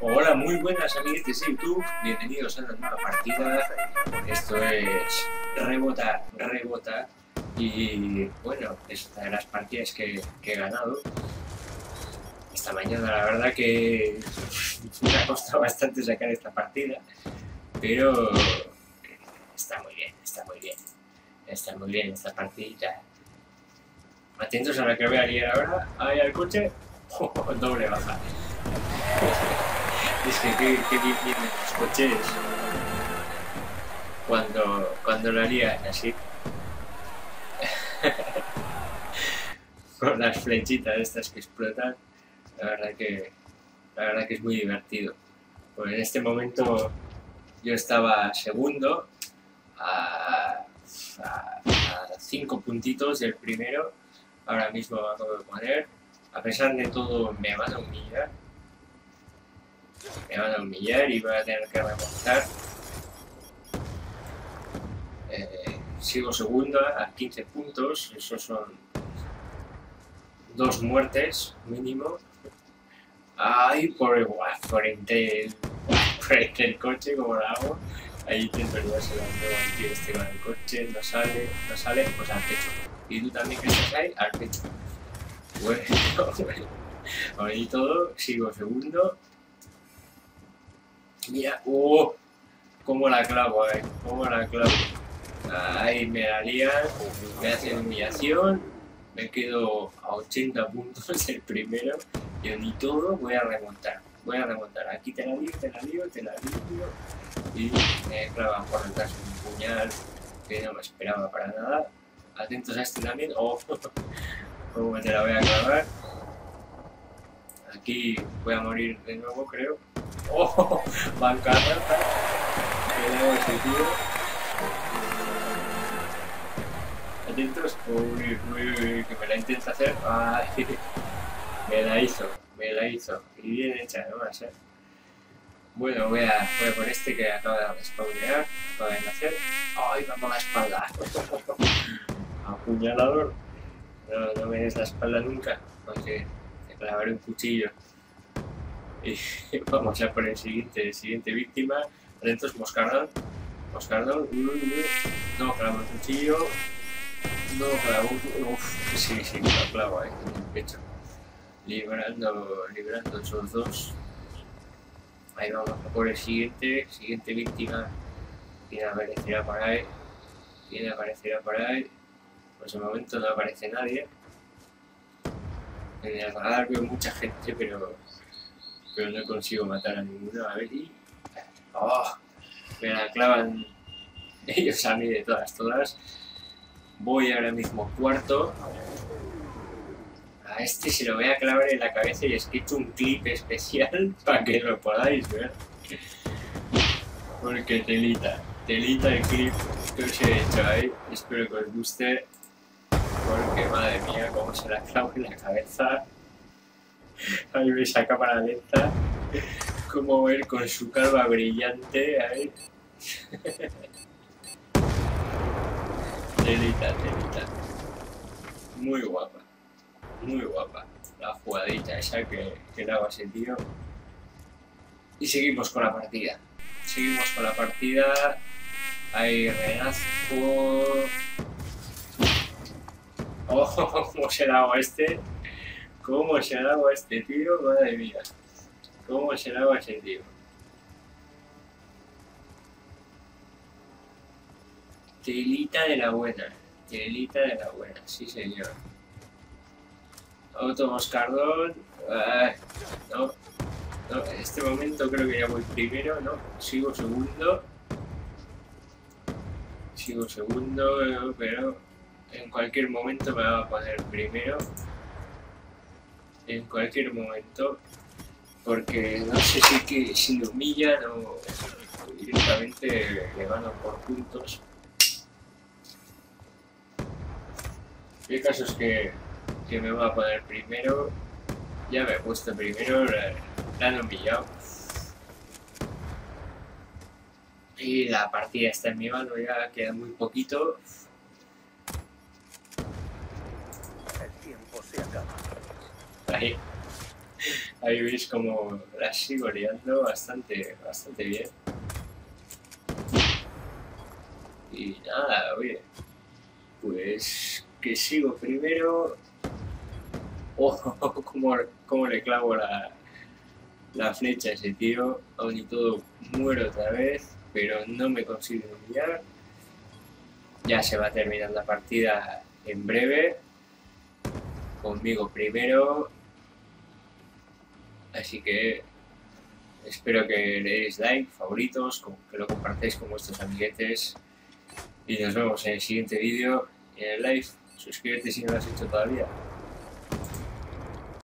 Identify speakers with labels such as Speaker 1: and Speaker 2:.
Speaker 1: Hola, muy buenas amiguetes de YouTube, bienvenidos a una nueva partida. Esto es Rebota, Rebota. Y bueno, es una de las partidas que he ganado esta mañana. La verdad que me ha costado bastante sacar esta partida, pero está muy bien, está muy bien. Está muy bien esta partida. Atentos a la que voy a liar ahora. Ahí al coche. Doble baja. Es que qué bien vienen los coches cuando la lían así. Con las flechitas estas que explotan. La verdad que es muy divertido. Pues en este momento yo estaba segundo a 5 puntitos del primero. Ahora mismo me acabo de poner. A pesar de todo me van a humillar. Me van a humillar y voy a tener que remontar. Sigo segundo a 15 puntos. Esos son 2 muertes mínimo. Ay, por entre el coche, como lo hago. Ahí intento llevarse al tío este con el coche. No sale, pues al pecho. Y tú también que estás ahí, al pecho. Bueno, ahí todo, sigo segundo. Mira, cómo la clavo, cómo la clavo. Ahí me la lían, me hacen humillación, me quedo a 80 puntos el primero. Yo ni todo, voy a remontar. Aquí te la lío. Y me clavan por detrás un puñal que no me esperaba para nada. Atentos a este también. Cómo te la voy a clavar. Aquí voy a morir de nuevo, creo. Bancarrota. Que debo ese tío. Atentos. Uy, que me la intenta hacer. Ay, me la hizo. Y bien hecha, además, Bueno, voy a por este que acaba de spawnear, acaba de nacer. ¡Ay, vamos a la espalda! Apuñalador. No me des la espalda nunca, porque te clavaré un cuchillo. Y vamos a por el siguiente víctima. Atentos, Moscardón. No, clavo el cuchillo. No, clavo. Sí, lo clavo ahí en el pecho. Librando esos dos. Ahí vamos a por el siguiente víctima. ¿Quién aparecerá por ahí? Por ese momento no aparece nadie. En el radar veo mucha gente, pero no consigo matar a ninguno. A ver, me la clavan ellos a mí de todas. Voy ahora mismo cuarto. A este se lo voy a clavar en la cabeza y es que he hecho un clip especial para que lo podáis ver. Porque telita el clip que os he hecho ahí. Espero que os guste. Porque madre mía, cómo se la clavo en la cabeza. Ahí veis a cámara lenta. Como ver con su calva brillante ahí. Telita. Muy guapa la jugadita esa que daba ese tío. Y seguimos con la partida. Ahí renazco. ¿Cómo se la hago a este? Tío? Madre mía. ¿Cómo se la hago a ese tío? Telita de la buena, sí señor. Otro Moscardón. No, en este momento creo que ya voy primero, ¿no? Sigo segundo, pero en cualquier momento me va a poner primero. En cualquier momento, porque no sé si lo humillan o directamente le ganan por puntos. El caso es que me va a poner primero. Ya me he puesto primero, la han humillado. Y la partida está en mi mano, ya queda muy poquito.
Speaker 2: El tiempo se acaba.
Speaker 1: Ahí. Ahí veis como la sigo liando bastante bien. Y nada, oye, pues que sigo primero. Oh, cómo le clavo la flecha a ese tío. Aún y todo muero otra vez, pero no me consigo humillar. Ya se va a terminar la partida en breve. Conmigo primero. Así que espero que le deis like, favoritos, que lo compartáis con vuestros amiguetes. Y nos vemos en el siguiente vídeo y en el live. Suscríbete si no lo has hecho todavía.